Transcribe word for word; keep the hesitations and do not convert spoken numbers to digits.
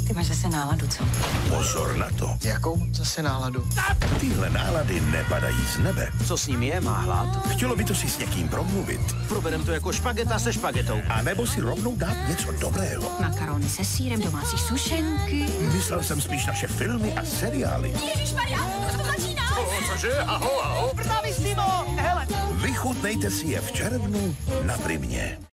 Ty máš zase náladu, co? Pozor na to. Jakou zase náladu? Tyhle nálady nepadají z nebe. Co s ním je, má hlad? Chtělo by to si s někým promluvit. Proberem to jako špageta se špagetou. A nebo si rovnou dát něco dobrého. Makarony se sýrem, domácí sušenky. Myslel jsem spíš naše filmy a seriály. Ježišmarja, to začíná! Cože? Aho, aho. Právě Simo! Hele! Vychutnejte si je v červnu na Primě.